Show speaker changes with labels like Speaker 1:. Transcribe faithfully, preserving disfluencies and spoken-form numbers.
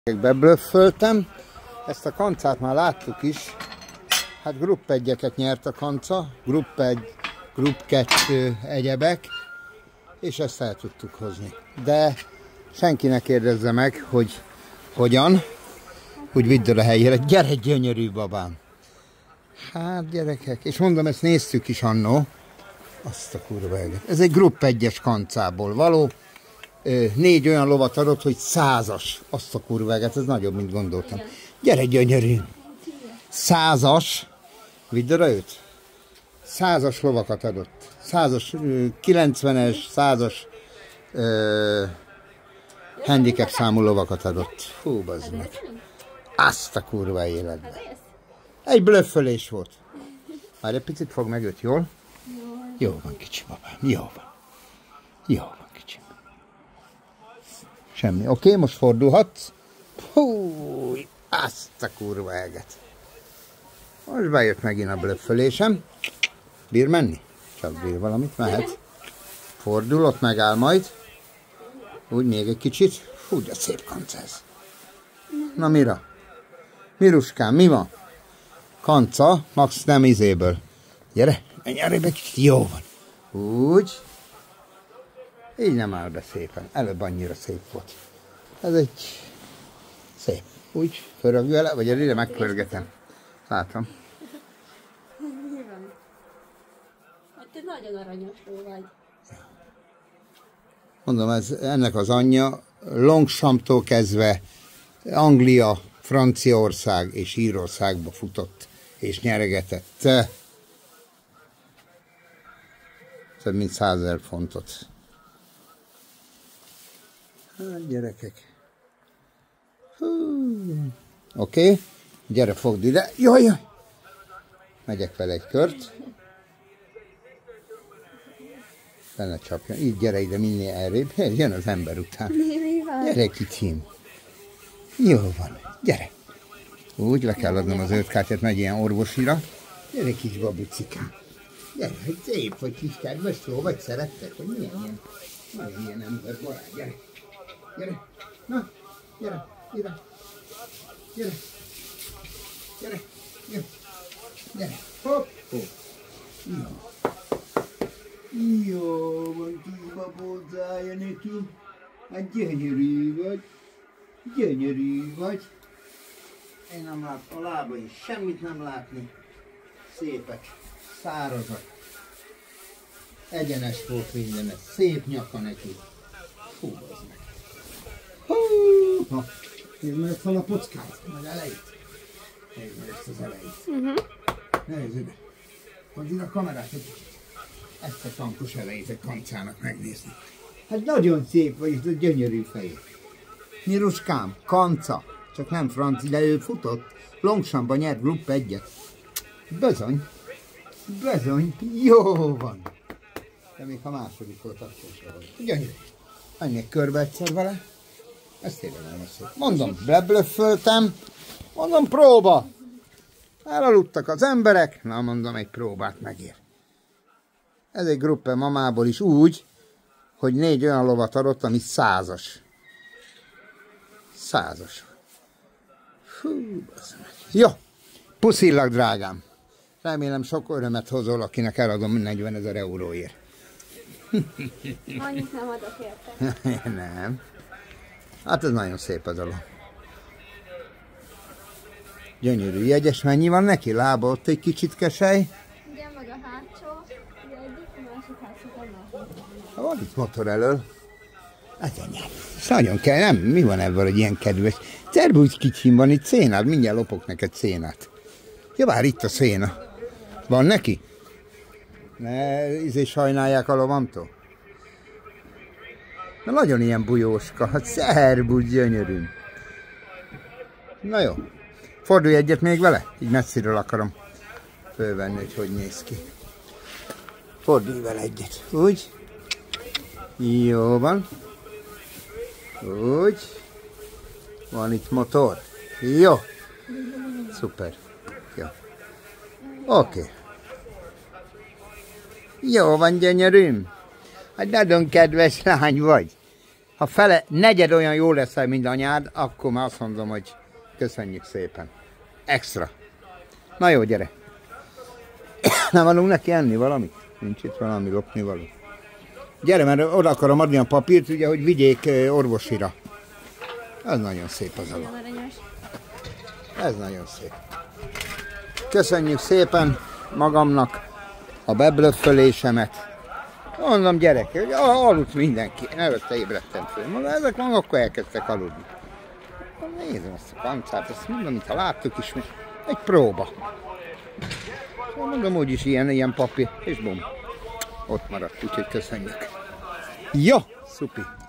Speaker 1: Beblöfföltem, ezt a kancát már láttuk is, hát grupp egyeket nyert a kanca, grupp egy, grupp kettő egyebek, és ezt el tudtuk hozni. De senki ne kérdezze meg, hogy hogyan, úgy vidd a helyére, gyere gyönyörű babám. Hát gyerekek, és mondom, ezt néztük is annó, azt a kurva eget. Ez egy grupp egyes kancából való. Négy olyan lovat adott, hogy százas. Azt a kurváget, ez nagyobb, mint gondoltam. Gyere gyönyörű! Százas, vidd oda őt. Százas lovakat adott. Százas, kilencvenes, százas uh, handicap számú lovakat adott. Hú, bazd meg. Azt a kurva életben. Egy blöffölés volt. Már egy picit fog meg őt, jól? Jó van, kicsi babám, jó van. Jó van. Semmi. Oké, okay, most fordulhatsz. Hú, azt a kurva eget. Most bejött megint a blöffölésem. Bír menni? Csak bír valamit, mehet. Fordul, ott megáll majd. Úgy még egy kicsit. Hú, de szép kanca ez. Na mira? Miruskám, mi van? Kanca, max nem izéből. Gyere, menj arrébb egy kicsit. Jó van. Úgy. Így nem áll be szépen. Előbb annyira szép volt. Ez egy szép. Úgy pörög vele, vagy ide megpörgetem. Látom.
Speaker 2: Hát te nagyon aranyos vagy.
Speaker 1: Mondom, ez, ennek az anyja Longshamtól kezdve Anglia, Franciaország és Írországba futott és nyeregetett. Több mint százezer fontot. Hát gyerekek. Oké, okay. Gyere, fogd ide. Jaj, jaj. Megyek vele egy kört. Benne csapjon. Így gyere ide minél elrébb. Jön az ember után. Gyere kicsim. Jó van. Gyere. Úgy le kell adnom az öt kártyát, megy ilyen orvosira. Gyere kis babucikám. Gyere, hogy szép, hogy kis kedves szó, vagy szerettek, hogy milyen ilyen. Nagyon ilyen ember barát. Gyere. Gyere, na, gyere, ide, gyere, gyere, gyere, gyere, hopp, hopp, jó, jó, van kis babózája neki, hát gyönyörű vagy, gyönyörű vagy, én nem látom a lábai, semmit nem látni, szépek, szárazak, egyenes volt minden, szép nyaka neki, hú, az meg. Ha, nézd meg fel a pockát, meg elejét. Nézd meg ezt az elejét. Uh-huh. Nézd ide. Hogy ide a kamerát egy kicsit. Ezt a tankos elejét egy kancának megnézni. Hát nagyon szép vagy, ez a gyönyörű fejű. Miruskám, kanca. Csak nem franci, de ő futott. Longshamban nyert grupp egyet. Bezony. Bezony. Jó van. De még ha második volt, akkor sem vagy. Gyönyörű. Menjek körbe egyszer vele. Ez tényleg nem szép. Mondom, beblöfföltem. Mondom, próba. Elaludtak az emberek. Na, mondom, egy próbát megér. Ez egy gruppe mamából is úgy, hogy négy olyan lovat adott, ami százas. Százas. Hú, jó. Puszillak, drágám. Remélem sok örömet hozol, akinek eladom negyvenezer euróért.
Speaker 2: Annyit nem adok érte.
Speaker 1: Nem. Hát ez nagyon szép az alap. Gyönyörű jegyes, mennyi van neki? Lába ott egy kicsit kesely.
Speaker 2: Igen, meg a hátsó, ugye egyik, a másik hátsó,
Speaker 1: a van itt motor elől. Hát anyám, ez nagyon kell, nem? Mi van ebből, hogy ilyen kedves? Szerbusz kicsim van itt szénád, mindjárt lopok neked szénát. Ja, vár, itt a széna. Van neki? Ne, izé sajnálják a lovamtól. Na, nagyon ilyen bujóska, hát szerbusz, gyönyörű. Na jó, fordulj egyet még vele, így messziről akarom fölvenni, hogy hogy néz ki. Fordulj vele egyet, úgy. Jó van. Úgy. Van itt motor. Jó. Szuper. Jó. Oké. Okay. Jó van, gyönyörűm. Hát nagyon kedves lány vagy. Ha fele, negyed olyan jó leszel, mint anyád, akkor már azt mondom, hogy köszönjük szépen. Extra. Na jó, gyere. Nem adunk neki enni valamit? Nincs itt valami lopni való. Gyere, mert oda akarom adni a papírt, ugye, hogy vigyék orvosira. Ez nagyon szép az alap. Ez nagyon szép. Köszönjük szépen magamnak a beblöffölésemet. Mondom, gyerek, hogy aludt mindenki. Előtte ébredtem föl. Mondom, ezek meg akkor elkezdtek aludni. Nézem ezt a kancát, ezt mondom, mintha láttuk is, egy próba. Mondom, úgyis ilyen, ilyen papír, és bum, ott maradt, úgyhogy köszönjük. Jó, szupi.